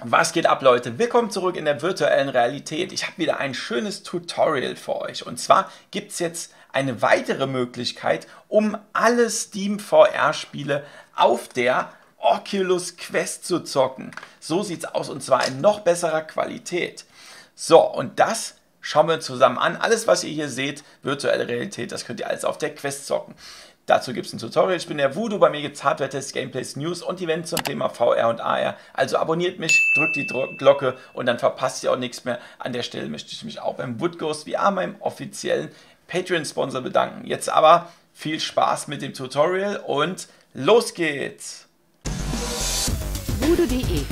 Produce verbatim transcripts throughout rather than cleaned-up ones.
Was geht ab, Leute? Willkommen zurück in der virtuellen Realität. Ich habe wieder ein schönes Tutorial für euch. Und zwar gibt es jetzt eine weitere Möglichkeit, um alle Steam V R-Spiele auf der Oculus Quest zu zocken. So sieht es aus, und zwar in noch besserer Qualität. So, und das schauen wir uns zusammen an. Alles, was ihr hier seht, virtuelle Realität, das könnt ihr alles auf der Quest zocken. Dazu gibt es ein Tutorial. Ich bin der Voodoo, bei mir gibt es Hardware-Tests, Gameplays, News und Events zum Thema V R und A R. Also abonniert mich, drückt die Dro Glocke und dann verpasst ihr auch nichts mehr. An der Stelle möchte ich mich auch beim Woodghost V R, meinem offiziellen Patreon-Sponsor, bedanken. Jetzt aber viel Spaß mit dem Tutorial und los geht's! voodoo punkt de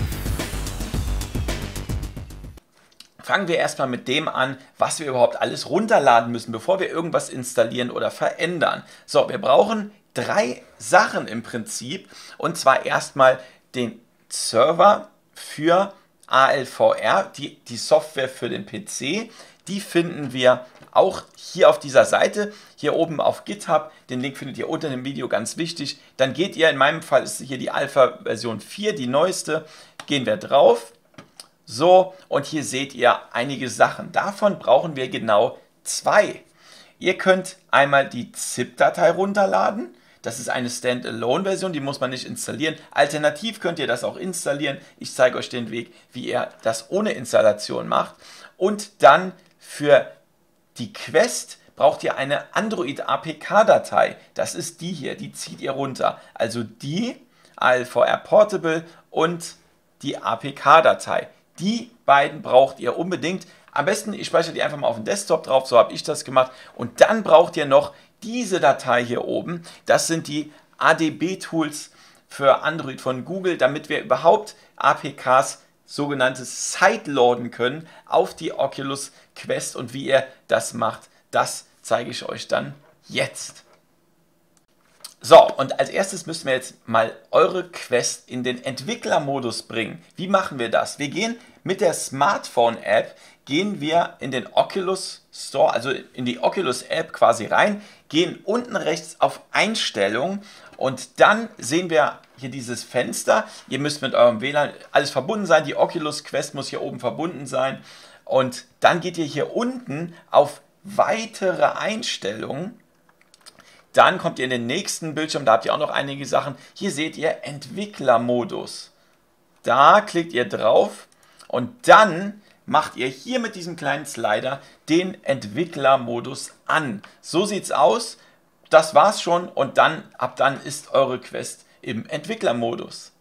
Fangen wir erstmal mit dem an, was wir überhaupt alles runterladen müssen, bevor wir irgendwas installieren oder verändern. So, wir brauchen drei Sachen im Prinzip, und zwar erstmal den Server für A L V R, die, die Software für den P C. Die finden wir auch hier auf dieser Seite, hier oben auf GitHub. Den Link findet ihr unter dem Video, ganz wichtig. Dann geht ihr, in meinem Fall ist hier die Alpha-Version vier, die neueste, gehen wir drauf. So, und hier seht ihr einige Sachen. Davon brauchen wir genau zwei. Ihr könnt einmal die ZIP-Datei runterladen. Das ist eine Standalone-Version, die muss man nicht installieren. Alternativ könnt ihr das auch installieren. Ich zeige euch den Weg, wie ihr das ohne Installation macht. Und dann für die Quest braucht ihr eine Android A P K-Datei. Das ist die hier, die zieht ihr runter. Also die A L V R Portable und die A P K-Datei. Die beiden braucht ihr unbedingt. Am besten, ich speichere die einfach mal auf den Desktop drauf, so habe ich das gemacht. Und dann braucht ihr noch diese Datei hier oben. Das sind die A D B-Tools für Android von Google, damit wir überhaupt A P Ks, sogenanntes Sideloaden können, auf die Oculus Quest. Und wie ihr das macht, das zeige ich euch dann jetzt. So, und als erstes müssen wir jetzt mal eure Quest in den Entwicklermodus bringen. Wie machen wir das? Wir gehen mit der Smartphone-App, gehen wir in den Oculus Store, also in die Oculus-App quasi rein, gehen unten rechts auf Einstellungen und dann sehen wir hier dieses Fenster. Ihr müsst mit eurem W L A N alles verbunden sein, die Oculus Quest muss hier oben verbunden sein und dann geht ihr hier unten auf weitere Einstellungen. Dann kommt ihr in den nächsten Bildschirm, da habt ihr auch noch einige Sachen. Hier seht ihr Entwicklermodus. Da klickt ihr drauf und dann macht ihr hier mit diesem kleinen Slider den Entwicklermodus an. So sieht es aus. Das war's schon und dann, ab dann ist eure Quest im Entwicklermodus.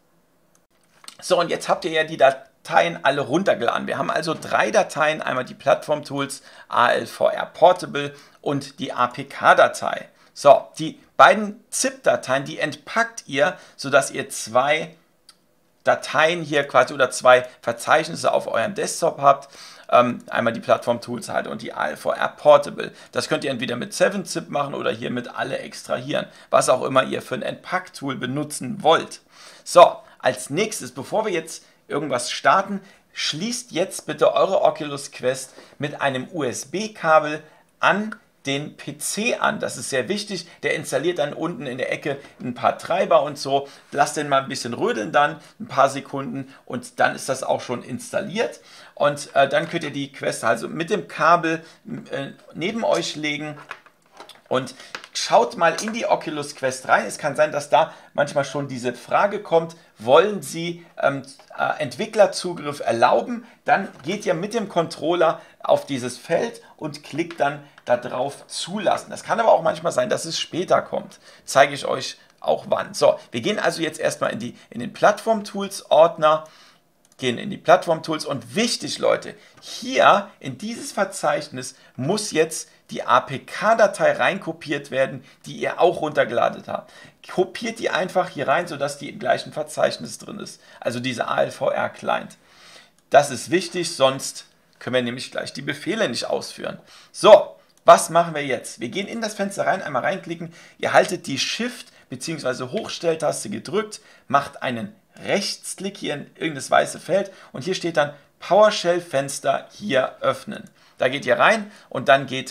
So, und jetzt habt ihr ja die Dateien alle runtergeladen. Wir haben also drei Dateien, einmal die Plattform-Tools, A L V R Portable und die A P K-Datei. So, die beiden ZIP-Dateien, die entpackt ihr, sodass ihr zwei Dateien hier quasi oder zwei Verzeichnisse auf eurem Desktop habt. Ähm, einmal die Plattform-Tools halt und die A L V R Portable. Das könnt ihr entweder mit seven zip machen oder hier mit alle extrahieren. Was auch immer ihr für ein Entpack-Tool benutzen wollt. So, als nächstes, bevor wir jetzt irgendwas starten, schließt jetzt bitte eure Oculus Quest mit einem U S B-Kabel an den P C an. Das ist sehr wichtig. Der installiert dann unten in der Ecke ein paar Treiber und so. Lasst den mal ein bisschen rödeln dann, ein paar Sekunden und dann ist das auch schon installiert. Und äh, dann könnt ihr die Quest also mit dem Kabel äh, neben euch legen und schaut mal in die Oculus Quest rein. Es kann sein, dass da manchmal schon diese Frage kommt, wollen Sie ähm, äh, Entwicklerzugriff erlauben? Dann geht ihr mit dem Controller auf dieses Feld und klickt dann darauf zulassen. Das kann aber auch manchmal sein, dass es später kommt. Zeige ich euch auch wann. So, wir gehen also jetzt erstmal in, die, in den Plattform-Tools-Ordner, gehen in die Plattform-Tools und wichtig, Leute, hier in dieses Verzeichnis muss jetzt die A P K-Datei reinkopiert werden, die ihr auch runtergeladen habt. Kopiert die einfach hier rein, sodass die im gleichen Verzeichnis drin ist. Also diese A L V R-Client. Das ist wichtig, sonst können wir nämlich gleich die Befehle nicht ausführen. So, was machen wir jetzt? Wir gehen in das Fenster rein, einmal reinklicken. Ihr haltet die Shift- bzw. Hochstelltaste gedrückt, macht einen Rechtsklick hier in irgendein weißes Feld und hier steht dann PowerShell-Fenster hier öffnen. Da geht ihr rein und dann geht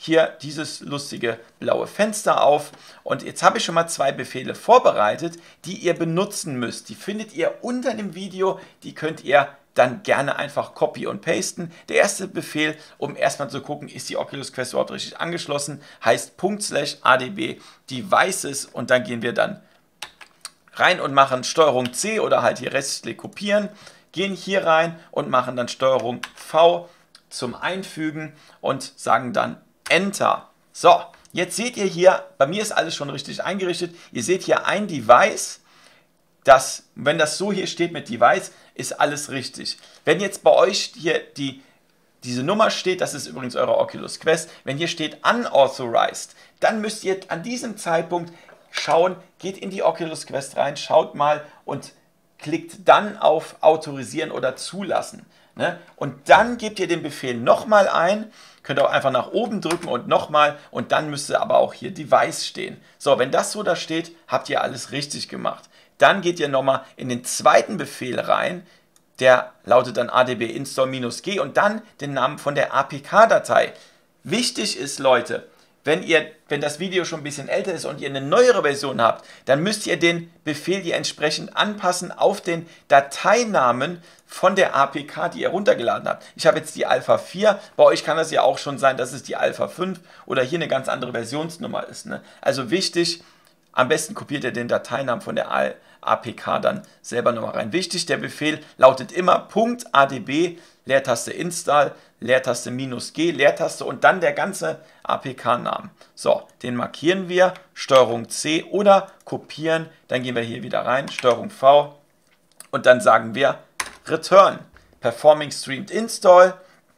hier dieses lustige blaue Fenster auf. Und jetzt habe ich schon mal zwei Befehle vorbereitet, die ihr benutzen müsst. Die findet ihr unter dem Video, die könnt ihr dann gerne einfach copy und pasten. Der erste Befehl, um erstmal zu gucken, ist die Oculus Quest überhaupt richtig angeschlossen, heißt Punkt slash adb devices und dann gehen wir dann rein und machen Steuerung C oder halt hier Rechtsklick kopieren, gehen hier rein und machen dann Steuerung V zum Einfügen und sagen dann Enter. So, jetzt seht ihr hier, bei mir ist alles schon richtig eingerichtet. Ihr seht hier ein Device, das, wenn das so hier steht mit Device, ist alles richtig. Wenn jetzt bei euch hier die, diese Nummer steht, das ist übrigens eure Oculus Quest, wenn hier steht Unauthorized, dann müsst ihr an diesem Zeitpunkt schauen, geht in die Oculus Quest rein, schaut mal und klickt dann auf Autorisieren oder Zulassen. Ne? Und dann gebt ihr den Befehl nochmal ein, könnt auch einfach nach oben drücken und nochmal und dann müsste aber auch hier Device stehen. So, wenn das so da steht, habt ihr alles richtig gemacht. Dann geht ihr nochmal in den zweiten Befehl rein, der lautet dann adb install-g und dann den Namen von der A P K-Datei. Wichtig ist, Leute, wenn, ihr, wenn das Video schon ein bisschen älter ist und ihr eine neuere Version habt, dann müsst ihr den Befehl hier entsprechend anpassen auf den Dateinamen von der A P K, die ihr runtergeladen habt. Ich habe jetzt die Alpha vier, bei euch kann das ja auch schon sein, dass es die Alpha fünf oder hier eine ganz andere Versionsnummer ist. Ne? Also wichtig, am besten kopiert ihr den Dateinamen von der A P K dann selber nochmal rein. Wichtig, der Befehl lautet immer .adb, Leertaste Install, Leertaste minus G, Leertaste und dann der ganze A P K-Namen. So, den markieren wir, Steuerung C oder kopieren, dann gehen wir hier wieder rein, Steuerung V und dann sagen wir Return, Performing Streamed Install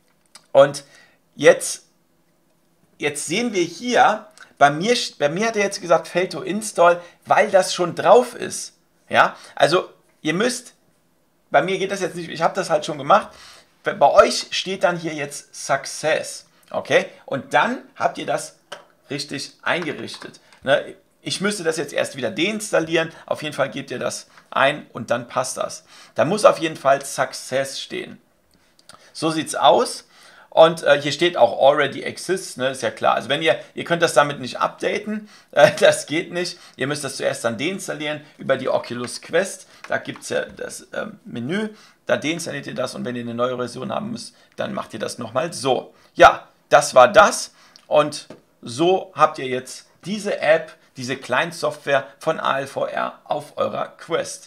und jetzt, jetzt sehen wir hier, bei mir, bei mir hat er jetzt gesagt Fail to Install, weil das schon drauf ist. Ja, also ihr müsst, bei mir geht das jetzt nicht, ich habe das halt schon gemacht, bei euch steht dann hier jetzt Success, okay, und dann habt ihr das richtig eingerichtet. Ne? Ich müsste das jetzt erst wieder deinstallieren, auf jeden Fall gebt ihr das ein und dann passt das. Da muss auf jeden Fall Success stehen. So sieht es aus. Und äh, hier steht auch already exists, ne, ist ja klar. Also wenn ihr, ihr könnt das damit nicht updaten, äh, das geht nicht. Ihr müsst das zuerst dann deinstallieren über die Oculus Quest. Da gibt es ja das äh, Menü, da deinstalliert ihr das und wenn ihr eine neue Version haben müsst, dann macht ihr das nochmal so. Ja, das war das und so habt ihr jetzt diese App, diese Client-Software von A L V R auf eurer Quest.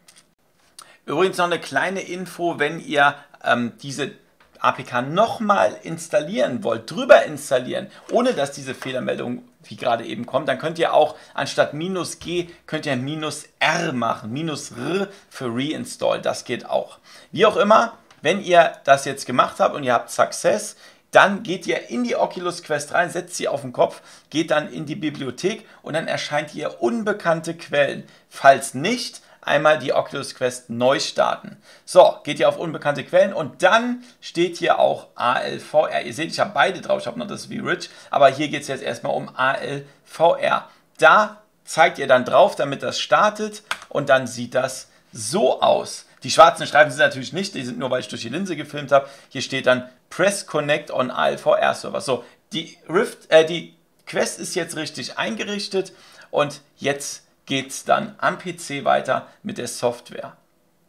Übrigens noch eine kleine Info, wenn ihr ähm, diese A P K nochmal installieren wollt, drüber installieren, ohne dass diese Fehlermeldung wie gerade eben kommt, dann könnt ihr auch anstatt minus G, könnt ihr minus R machen, minus R für Reinstall, das geht auch. Wie auch immer, wenn ihr das jetzt gemacht habt und ihr habt Success, dann geht ihr in die Oculus Quest rein, setzt sie auf den Kopf, geht dann in die Bibliothek und dann erscheint hier unbekannte Quellen. Falls nicht, einmal die Oculus Quest neu starten. So, geht ihr auf unbekannte Quellen und dann steht hier auch A L V R. Ihr seht, ich habe beide drauf, ich habe noch das V-Rich, aber hier geht es jetzt erstmal um A L V R. Da zeigt ihr dann drauf, damit das startet und dann sieht das so aus. Die schwarzen Streifen sind natürlich nicht, die sind nur, weil ich durch die Linse gefilmt habe. Hier steht dann Press Connect on A L V R Server. So, die Rift, äh, die Quest ist jetzt richtig eingerichtet und jetzt geht es dann am P C weiter mit der Software.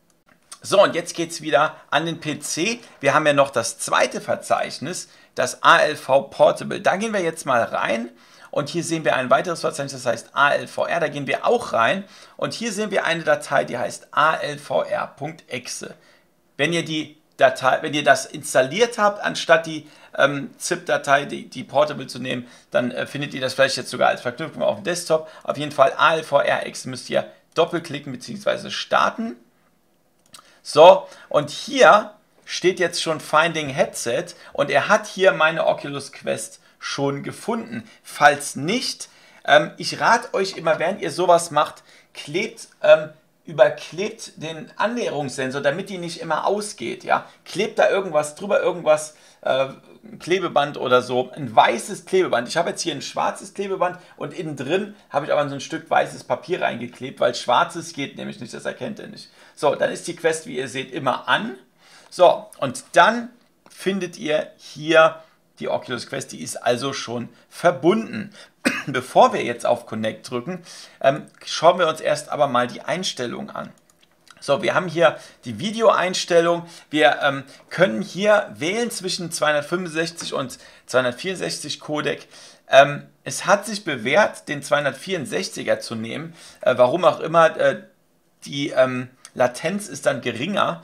So, und jetzt geht es wieder an den P C. Wir haben ja noch das zweite Verzeichnis, das A L V Portable. Da gehen wir jetzt mal rein und hier sehen wir ein weiteres Verzeichnis, das heißt A L V R. Da gehen wir auch rein und hier sehen wir eine Datei, die heißt A L V R Punkt E X E. Wenn ihr die Datei, wenn ihr das installiert habt, anstatt die ähm, ZIP-Datei, die, die Portable zu nehmen, dann äh, findet ihr das vielleicht jetzt sogar als Verknüpfung auf dem Desktop. Auf jeden Fall A L V R X müsst ihr doppelklicken bzw. starten. So, und hier steht jetzt schon Finding Headset und er hat hier meine Oculus Quest schon gefunden. Falls nicht, ähm, ich rate euch immer, während ihr sowas macht, klebt ähm, überklebt den Annäherungssensor, damit die nicht immer ausgeht. Ja? Klebt da irgendwas drüber, irgendwas, äh, ein Klebeband oder so, ein weißes Klebeband. Ich habe jetzt hier ein schwarzes Klebeband und innen drin habe ich aber so ein Stück weißes Papier reingeklebt, weil schwarzes geht nämlich nicht, das erkennt ihr nicht. So, dann ist die Quest, wie ihr seht, immer an. So, und dann findet ihr hier die Oculus Quest, die ist also schon verbunden. Bevor wir jetzt auf Connect drücken, ähm, schauen wir uns erst aber mal die Einstellung an. So, wir haben hier die Videoeinstellung. Wir ähm, können hier wählen zwischen zweihundertfünfundsechzig und zweihundertvierundsechzig Codec. Ähm, es hat sich bewährt, den zweihundertvierundsechziger zu nehmen. Äh, warum auch immer, äh, die ähm, Latenz ist dann geringer.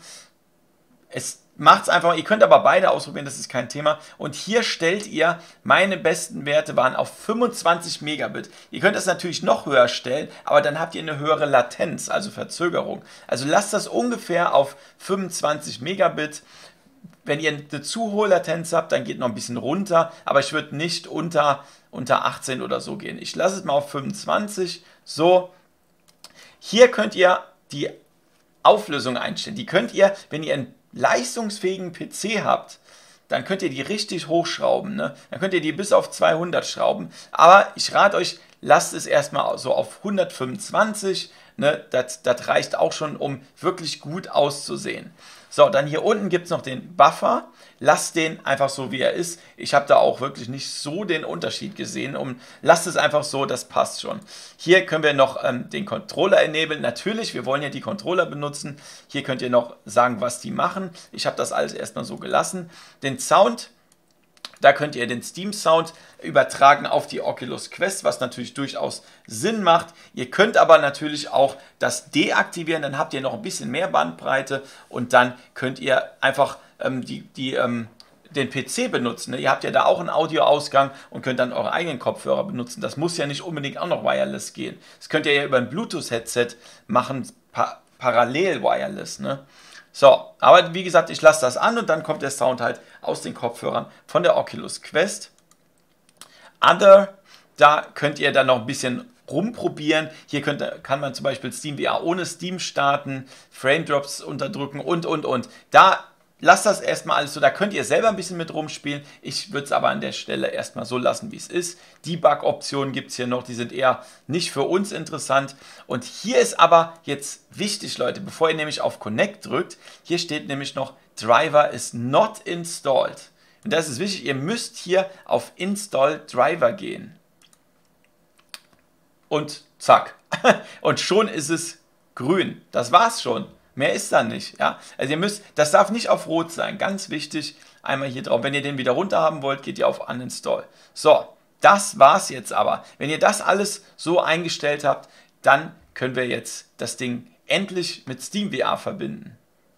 Es macht es einfach, ihr könnt aber beide ausprobieren, das ist kein Thema. Und hier stellt ihr, meine besten Werte waren auf fünfundzwanzig Megabit. Ihr könnt das natürlich noch höher stellen, aber dann habt ihr eine höhere Latenz, also Verzögerung. Also lasst das ungefähr auf fünfundzwanzig Megabit. Wenn ihr eine zu hohe Latenz habt, dann geht noch ein bisschen runter, aber ich würde nicht unter, unter achtzehn oder so gehen. Ich lasse es mal auf fünfundzwanzig. So, hier könnt ihr die Auflösung einstellen. Die könnt ihr, wenn ihr einen leistungsfähigen P C habt, dann könnt ihr die richtig hochschrauben. Ne? Dann könnt ihr die bis auf zweihundert schrauben. Aber ich rate euch, lasst es erstmal so auf hundertfünfundzwanzig. Ne? Das, das reicht auch schon, um wirklich gut auszusehen. So, dann hier unten gibt es noch den Buffer. Lasst den einfach so, wie er ist. Ich habe da auch wirklich nicht so den Unterschied gesehen. Um, lasst es einfach so, das passt schon. Hier können wir noch ähm, den Controller enablen. Natürlich, wir wollen ja die Controller benutzen. Hier könnt ihr noch sagen, was die machen. Ich habe das alles erstmal so gelassen. Den Sound, da könnt ihr den Steam-Sound übertragen auf die Oculus Quest, was natürlich durchaus Sinn macht. Ihr könnt aber natürlich auch das deaktivieren, dann habt ihr noch ein bisschen mehr Bandbreite und dann könnt ihr einfach ähm, die, die, ähm, den P C benutzen. Ne? Ihr habt ja da auch einen Audioausgang und könnt dann eure eigenen Kopfhörer benutzen. Das muss ja nicht unbedingt auch noch wireless gehen. Das könnt ihr ja über ein Bluetooth-Headset machen, pa parallel wireless. Ne? So, aber wie gesagt, ich lasse das an und dann kommt der Sound halt aus den Kopfhörern von der Oculus Quest. Other, da könnt ihr dann noch ein bisschen rumprobieren. Hier könnt, kann man zum Beispiel SteamVR ohne Steam starten, Frame Drops unterdrücken und, und, und. Da lasst das erstmal alles so, da könnt ihr selber ein bisschen mit rumspielen. Ich würde es aber an der Stelle erstmal so lassen, wie es ist. Debug-Optionen gibt es hier noch, die sind eher nicht für uns interessant. Und hier ist aber jetzt wichtig, Leute, bevor ihr nämlich auf Connect drückt, hier steht nämlich noch, Driver is not installed. Und das ist wichtig, ihr müsst hier auf Install Driver gehen. Und zack. Und schon ist es grün. Das war's schon. Mehr ist da nicht. Ja? Also ihr müsst, das darf nicht auf Rot sein. Ganz wichtig, einmal hier drauf. Wenn ihr den wieder runter haben wollt, geht ihr auf Uninstall. So, das war's jetzt aber. Wenn ihr das alles so eingestellt habt, dann können wir jetzt das Ding endlich mit SteamVR verbinden.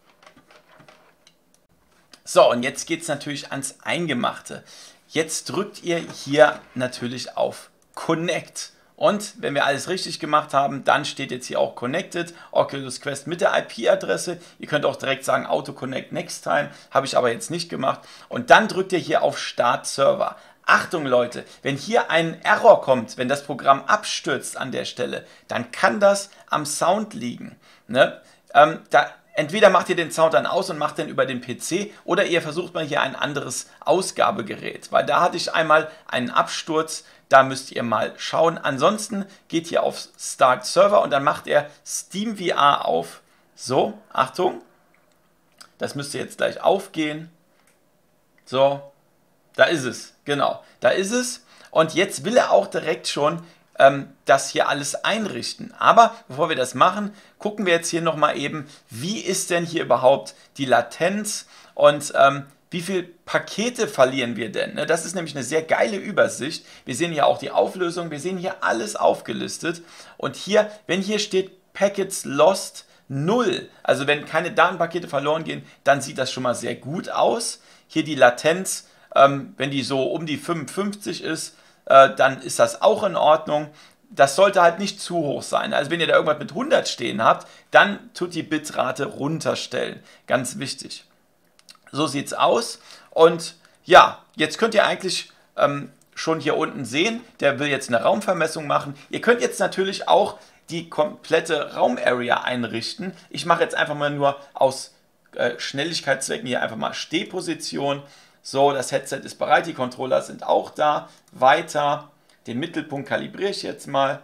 So, und jetzt geht es natürlich ans Eingemachte. Jetzt drückt ihr hier natürlich auf Connect. Und wenn wir alles richtig gemacht haben, dann steht jetzt hier auch Connected, Oculus Quest mit der I P-Adresse. Ihr könnt auch direkt sagen Auto Connect Next Time, habe ich aber jetzt nicht gemacht. Und dann drückt ihr hier auf Start Server. Achtung Leute, wenn hier ein Error kommt, wenn das Programm abstürzt an der Stelle, dann kann das am Sound liegen. Ne? Ähm, da Entweder macht ihr den Sound dann aus und macht den über den P C oder ihr versucht mal hier ein anderes Ausgabegerät, weil da hatte ich einmal einen Absturz, da müsst ihr mal schauen. Ansonsten geht ihr auf Start Server und dann macht ihr SteamVR auf. So, Achtung, das müsste jetzt gleich aufgehen. So, da ist es, genau, da ist es. Und jetzt will er auch direkt schon ähm, das hier alles einrichten. Aber bevor wir das machen, gucken wir jetzt hier nochmal eben, wie ist denn hier überhaupt die Latenz und ähm, wie viele Pakete verlieren wir denn? Das ist nämlich eine sehr geile Übersicht. Wir sehen hier auch die Auflösung, wir sehen hier alles aufgelistet. Und hier, wenn hier steht Packets Lost null, also wenn keine Datenpakete verloren gehen, dann sieht das schon mal sehr gut aus. Hier die Latenz, ähm, wenn die so um die fünfundfünfzig ist, äh, dann ist das auch in Ordnung. Das sollte halt nicht zu hoch sein. Also wenn ihr da irgendwas mit hundert stehen habt, dann tut die Bitrate runterstellen. Ganz wichtig. So sieht es aus. Und ja, jetzt könnt ihr eigentlich ähm, schon hier unten sehen, der will jetzt eine Raumvermessung machen. Ihr könnt jetzt natürlich auch die komplette Raumarea einrichten. Ich mache jetzt einfach mal nur aus äh, Schnelligkeitszwecken hier einfach mal Stehposition. So, das Headset ist bereit, die Controller sind auch da. Weiter, den Mittelpunkt kalibriere ich jetzt mal.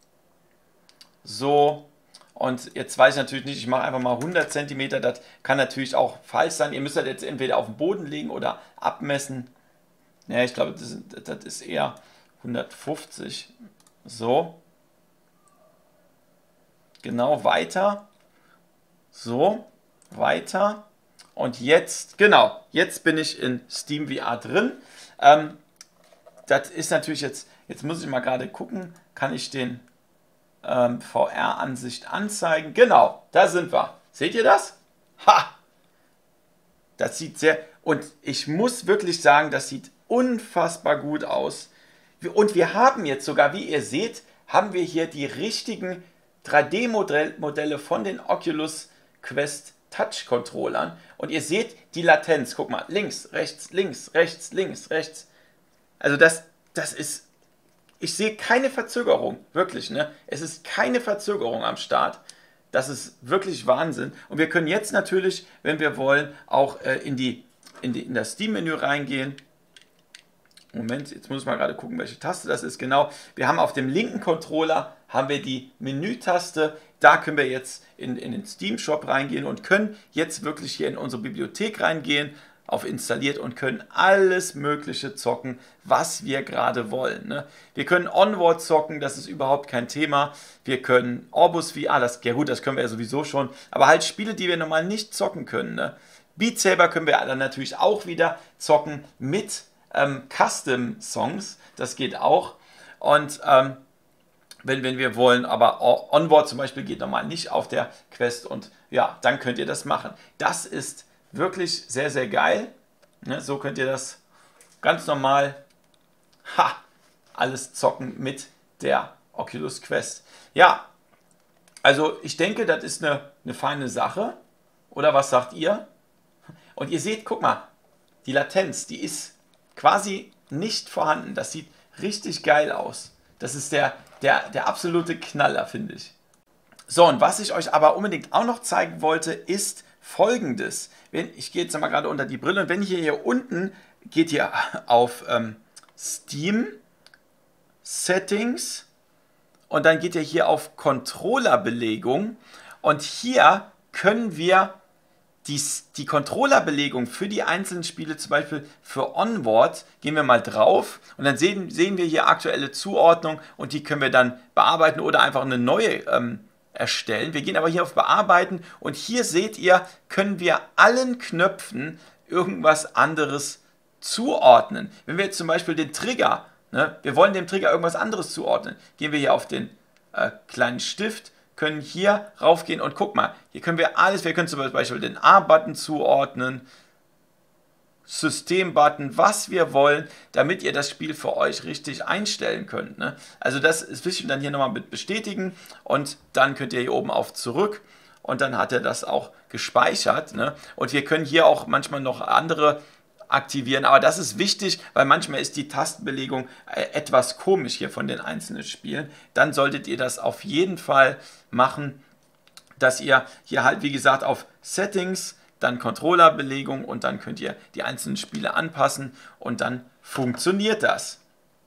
So, und jetzt weiß ich natürlich nicht, ich mache einfach mal hundert Zentimeter, das kann natürlich auch falsch sein. Ihr müsst das jetzt entweder auf den Boden legen oder abmessen. Ja, ich glaube, das, das ist eher hundertfünfzig. So. Genau, weiter. So, weiter. Und jetzt, genau, jetzt bin ich in SteamVR drin. Ähm, das ist natürlich jetzt, jetzt muss ich mal gerade gucken, kann ich den ähm, V R-Ansicht anzeigen? Genau, da sind wir. Seht ihr das? Ha! Das sieht sehr, und ich muss wirklich sagen, das sieht unfassbar gut aus. Und wir haben jetzt sogar, wie ihr seht, haben wir hier die richtigen drei D-Modelle von den Oculus Quest Touch Controllern. Und ihr seht die Latenz. Guck mal, links, rechts, links, rechts, links, rechts. Also das, das ist, ich sehe keine Verzögerung, wirklich, ne? Es ist keine Verzögerung am Start. Das ist wirklich Wahnsinn. Und wir können jetzt natürlich, wenn wir wollen, auch äh, in, die, in, die, in das Steam-Menü reingehen. Moment, jetzt muss ich mal gerade gucken, welche Taste das ist. Genau, wir haben auf dem linken Controller haben wir die Menütaste. Da können wir jetzt in, in den Steam-Shop reingehen und können jetzt wirklich hier in unsere Bibliothek reingehen, auf installiert und können alles Mögliche zocken, was wir gerade wollen. Ne? Wir können Onward zocken, das ist überhaupt kein Thema. Wir können Orbus V R, das, ja gut, das können wir ja sowieso schon, aber halt Spiele, die wir normal nicht zocken können. Ne? Beat Saber können wir dann natürlich auch wieder zocken mit ähm, Custom-Songs, das geht auch. Und ähm, wenn, wenn wir wollen, aber Onward zum Beispiel geht normal nicht auf der Quest und ja, dann könnt ihr das machen. Das ist wirklich sehr, sehr geil. Ne, so könnt ihr das ganz normal ha, alles zocken mit der Oculus Quest. Ja, also ich denke, das ist eine, eine feine Sache. Oder was sagt ihr? Und ihr seht, guck mal, die Latenz, die ist quasi nicht vorhanden. Das sieht richtig geil aus. Das ist der, der, der absolute Knaller, finde ich. So, und was ich euch aber unbedingt auch noch zeigen wollte, ist Folgendes. Wenn, ich gehe jetzt mal gerade unter die Brille und wenn ihr hier unten geht ihr auf ähm, Steam Settings und dann geht ihr hier auf Controllerbelegung und hier können wir die, die Controllerbelegung für die einzelnen Spiele, zum Beispiel für Onward, gehen wir mal drauf und dann sehen, sehen wir hier aktuelle Zuordnung und die können wir dann bearbeiten oder einfach eine neue ähm, erstellen. Wir gehen aber hier auf Bearbeiten und hier seht ihr, können wir allen Knöpfen irgendwas anderes zuordnen. Wenn wir jetzt zum Beispiel den Trigger, ne, wir wollen dem Trigger irgendwas anderes zuordnen, gehen wir hier auf den äh, kleinen Stift, können hier raufgehen und guck mal, hier können wir alles, wir können zum Beispiel den A-Button zuordnen, System-Button, was wir wollen, damit ihr das Spiel für euch richtig einstellen könnt. Ne? Also das ist wichtig, dann hier nochmal mit bestätigen und dann könnt ihr hier oben auf zurück und dann hat er das auch gespeichert. Ne? Und wir können hier auch manchmal noch andere aktivieren, aber das ist wichtig, weil manchmal ist die Tastenbelegung etwas komisch hier von den einzelnen Spielen. Dann solltet ihr das auf jeden Fall machen, dass ihr hier halt, wie gesagt, auf Settings, dann Controllerbelegung und dann könnt ihr die einzelnen Spiele anpassen und dann funktioniert das.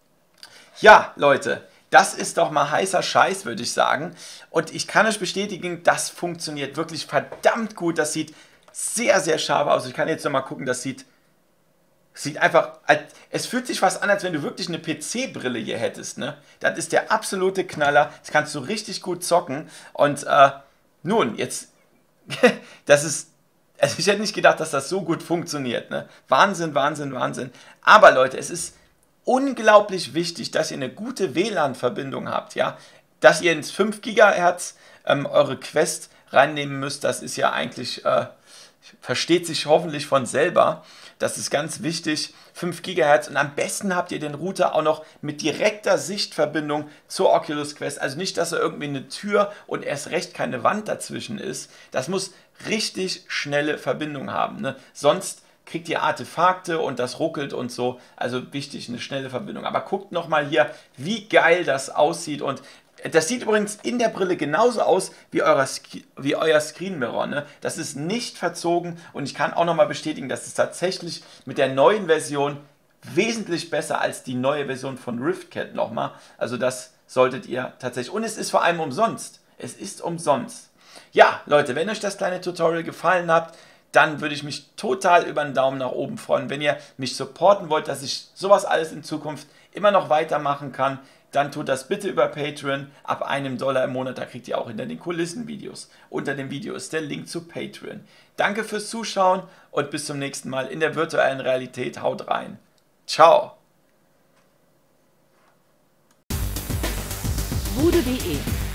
Ja, Leute, das ist doch mal heißer Scheiß, würde ich sagen. Und ich kann euch bestätigen, das funktioniert wirklich verdammt gut. Das sieht sehr, sehr scharf aus. Ich kann jetzt noch mal gucken, das sieht, sieht einfach, es fühlt sich fast an, als wenn du wirklich eine P C-Brille hier hättest. Ne? Das ist der absolute Knaller. Das kannst du richtig gut zocken. Und äh, nun, jetzt, das ist, also ich hätte nicht gedacht, dass das so gut funktioniert. Ne? Wahnsinn, Wahnsinn, Wahnsinn. Aber Leute, es ist unglaublich wichtig, dass ihr eine gute W L A N-Verbindung habt. Ja? Dass ihr ins fünf Gigahertz ähm, eure Quest reinnehmen müsst, das ist ja eigentlich, äh, versteht sich hoffentlich von selber. Das ist ganz wichtig, fünf Gigahertz und am besten habt ihr den Router auch noch mit direkter Sichtverbindung zur Oculus Quest. Also nicht, dass da irgendwie eine Tür und erst recht keine Wand dazwischen ist. Das muss richtig schnelle Verbindung haben. Ne? Sonst kriegt ihr Artefakte und das ruckelt und so. Also wichtig, eine schnelle Verbindung. Aber guckt nochmal hier, wie geil das aussieht und das sieht übrigens in der Brille genauso aus wie, euer, wie euer Screen Mirror. Ne? Das ist nicht verzogen und ich kann auch nochmal bestätigen, dass es tatsächlich mit der neuen Version wesentlich besser als die neue Version von RiftCat nochmal. Also das solltet ihr tatsächlich. Und es ist vor allem umsonst. Es ist umsonst. Ja, Leute, wenn euch das kleine Tutorial gefallen hat, dann würde ich mich total über einen Daumen nach oben freuen. Wenn ihr mich supporten wollt, dass ich sowas alles in Zukunft immer noch weitermachen kann, dann tut das bitte über Patreon. Ab einem Dollar im Monat, da kriegt ihr auch hinter den Kulissen Videos. Unter dem Video ist der Link zu Patreon. Danke fürs Zuschauen und bis zum nächsten Mal in der virtuellen Realität. Haut rein. Ciao. Voodoo punkt de